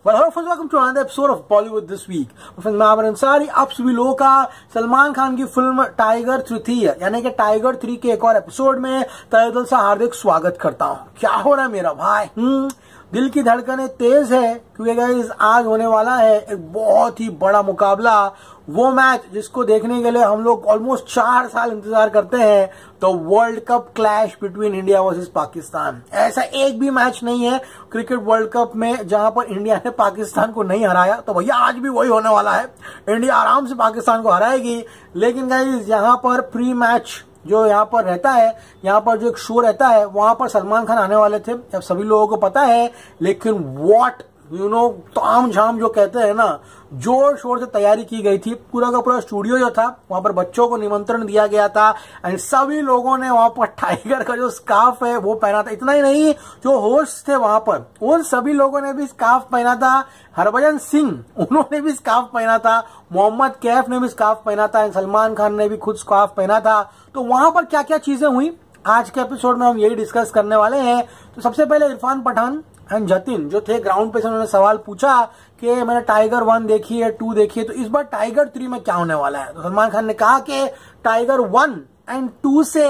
Well, hello friends, welcome to another episode of Bollywood this week. Friends मैं आमिर अंसारी आप सभी लोगों का सलमान खान की फिल्म टाइगर 3 यानी कि टाइगर 3 के एक और एपिसोड में तहे दिल से हार्दिक स्वागत करता हूँ। क्या हो रहा है मेरा भाई? दिल की धड़कनें तेज है क्योंकि गाइस आज होने वाला है एक बहुत ही बड़ा मुकाबला, वो मैच जिसको देखने के लिए हम लोग ऑलमोस्ट 4 साल इंतजार करते हैं, तो world cup clash between India versus Pakistan. ऐसा एक भी मैच नहीं है क्रिकेट वर्ल्ड कप में जहां पर इंडिया ने पाकिस्तान को नहीं हराया, तो भैया आज भी वही होने वाला है। इंडिया आराम से पाकिस्तान को हराएगी। लेकिन गाइस यहाँ पर प्री मैच जो यहाँ पर रहता है, यहाँ पर जो एक शो रहता है, वहां पर सलमान खान आने वाले थे, अब सभी लोगों को पता है। लेकिन व्हाट ताम झाम जो कहते हैं ना, जोर शोर से तैयारी की गई थी। पूरा का पूरा स्टूडियो जो था वहां पर बच्चों को निमंत्रण दिया गया था एंड सभी लोगों ने वहां पर टाइगर का जो स्कार्फ है वो पहना था। इतना ही नहीं, जो होस्ट थे वहां पर उन सभी लोगों ने भी स्कार्फ पहना था। हरभजन सिंह उन्होंने भी स्कार्फ पहना था, मोहम्मद कैफ ने भी स्कार्फ पहना था, सलमान खान ने भी खुद स्कार्फ पहना था। तो वहां पर क्या क्या चीजें हुई आज के एपिसोड में हम यही डिस्कस करने वाले हैं। तो सबसे पहले इरफान पठान एंड जतिन जो थे ग्राउंड पे से, उन्होंने सवाल पूछा कि मैंने टाइगर 1 देखी है, 2 देखी है, तो इस बार टाइगर 3 में क्या होने वाला है। तो सलमान खान ने कहा कि टाइगर 1 एंड 2 से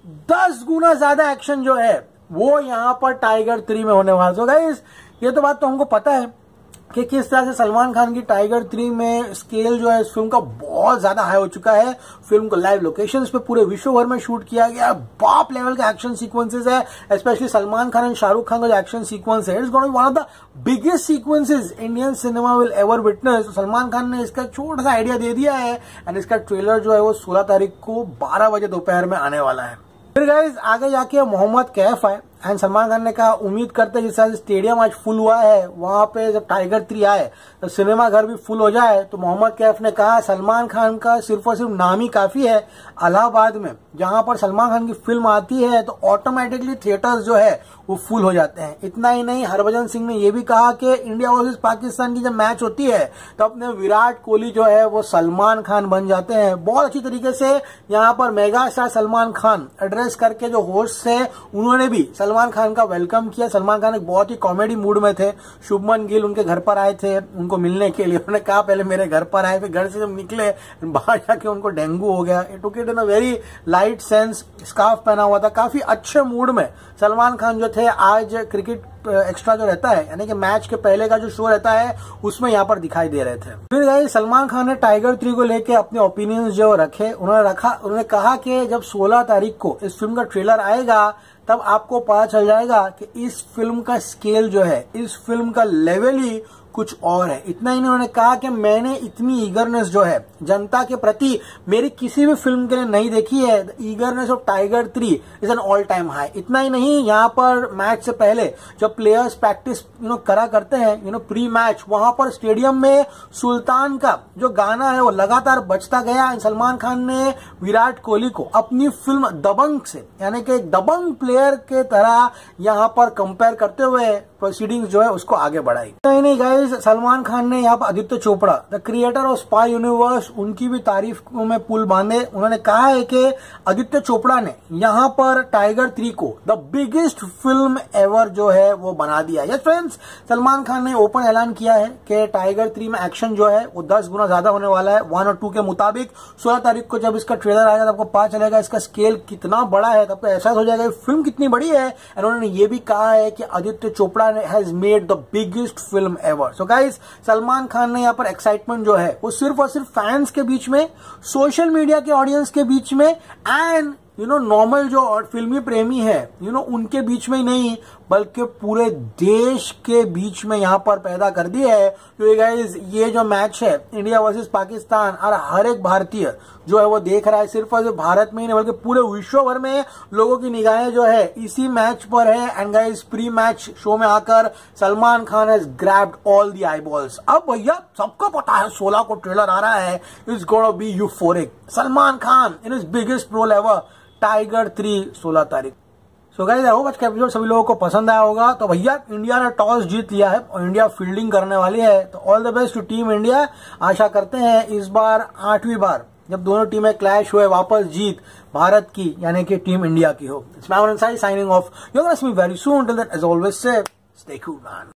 10 गुना ज्यादा एक्शन जो है वो यहाँ पर टाइगर 3 में होने वाला है। तो गाइस ये तो बात तो हमको पता है कि किस तरह से सलमान खान की टाइगर 3 में स्केल जो है इस फिल्म का बहुत ज्यादा हाई हो चुका है। फिल्म को लाइव लोकेशंस पे पूरे विश्व भर में शूट किया गया। बाप लेवल का एक्शन सीक्वेंसेस है, स्पेशली सलमान खान एंड शाहरुख खान का जो एक्शन सीक्वेंस है, it's going to be one of the biggest sequences Indian cinema will ever witness. Salman Khan ने इसका छोटा सा आइडिया दे दिया है एंड इसका ट्रेलर जो है वो 16 तारीख को 12 बजे दोपहर में आने वाला है। फिर गाइस आगे जाके मोहम्मद कैफ आए एंड सलमान खान ने कहा उम्मीद करते हैं जिस तरह से स्टेडियम आज फुल हुआ है, वहां पे जब टाइगर 3 आए तो सिनेमा घर भी फुल हो जाए। तो मोहम्मद कैफ ने कहा सलमान खान का सिर्फ और सिर्फ नाम ही काफी है। इलाहाबाद में जहां पर सलमान खान की फिल्म आती है तो ऑटोमेटिकली थिएटर्स जो है वो फुल हो जाते हैं। इतना ही नहीं, हरभजन सिंह ने यह भी कहा कि इंडिया वर्सेस पाकिस्तान की जब मैच होती है तो अपने विराट कोहली जो है वो सलमान खान बन जाते हैं। बहुत अच्छी तरीके से यहाँ पर mega star Salman Khan address करके जो होस्ट है उन्होंने भी सलमान खान का वेलकम किया। सलमान खान एक बहुत ही कॉमेडी मूड में थे। शुभमन गिल उनके घर पर आए थे उनको मिलने के लिए। उन्होंने कहा पहले मेरे घर पर आए, फिर घर से जब निकले बाहर जाके उनको डेंगू हो गया। It took it in a very light sense. Scarf पहना हुआ था, काफी अच्छे मूड में सलमान खान जो थे आज क्रिकेट एक्स्ट्रा जो रहता है यानी कि मैच के पहले का जो शो रहता है उसमें यहाँ पर दिखाई दे रहे थे। फिर गाइस सलमान खान ने टाइगर 3 को लेके अपने ओपिनियंस जो रखे। उन्होंने कहा कि जब 16 तारीख को इस फिल्म का ट्रेलर आएगा तब आपको पता चल जाएगा कि इस फिल्म का स्केल जो है, इस फिल्म का लेवल ही कुछ और है। इतना ही उन्होंने कहा कि मैंने इतनी ईगरनेस जो है जनता के प्रति मेरी किसी भी फिल्म के लिए नहीं देखी है। The eagerness of Tiger 3 is an all time high. इतना ही नहीं, यहाँ पर मैच से पहले जब प्लेयर्स प्रैक्टिस करा करते हैं प्री मैच, वहां पर स्टेडियम में सुल्तान का जो गाना है वो लगातार बजता गया। सलमान खान ने विराट कोहली को अपनी फिल्म दबंग से यानी कि दबंग प्लेयर के तरह यहाँ पर कंपेयर करते हुए प्रोसीडिंग्स जो है उसको आगे बढ़ाई। नहीं गाइस, सलमान खान ने यहाँ पर Aditya Chopra the creator of spy universe उनकी भी तारीफ में पुल बांधे। उन्होंने कहा है कि आदित्य चोपड़ा ने यहाँ पर टाइगर 3 को द बिगेस्ट फिल्म एवर जो है वो बना दिया। यस फ्रेंड्स, सलमान खान ने ओपन ऐलान किया है कि टाइगर 3 में एक्शन जो है वो 10 गुना ज्यादा होने वाला है 1 और 2 के मुताबिक। 16 तारीख को जब इसका ट्रेलर आएगा तब आपको पता चलेगा इसका स्केल कितना बड़ा है, तब आपको एहसास हो जाएगा फिल्म कितनी बड़ी है। एंड उन्होंने ये भी कहा है कि आदित्य चोपड़ा ने has made the biggest film ever. So guys Salman Khan ने यहाँ पर एक्साइटमेंट जो है वो सिर्फ और सिर्फ फैंस के बीच में, सोशल मीडिया के ऑडियंस के बीच में एंड नॉर्मल जो फिल्मी प्रेमी है उनके बीच में ही नहीं बल्कि पूरे देश के बीच में यहाँ पर पैदा कर दी है। क्योंकि गाइस ये जो मैच है इंडिया वर्सेस पाकिस्तान, और हर एक भारतीय जो है वो देख रहा है। सिर्फ और सिर्फ भारत में ही नहीं बल्कि पूरे विश्व भर में लोगों की निगाहें जो है इसी मैच पर है। And guys pre match show में आकर Salman Khan has grabbed all the eyeballs. अब भैया सबको पता है 16 को ट्रेलर आ रहा है, it's gonna be euphoric. Salman Khan in his biggest role ever, Tiger 3 16 तारीख। सो गाइस आई होप आज का एपिसोड सभी लोगों को पसंद आया होगा। तो भैया इंडिया ने टॉस जीत लिया है और इंडिया फील्डिंग करने वाली है, तो all the best to team India. आशा करते हैं इस बार 8वीं बार जब दोनों टीमें क्लैश हुए वापस जीत भारत की यानी कि टीम इंडिया की हो। It's Aamir Ansari signing off. You will see me very soon. Till then as always say stay cool man.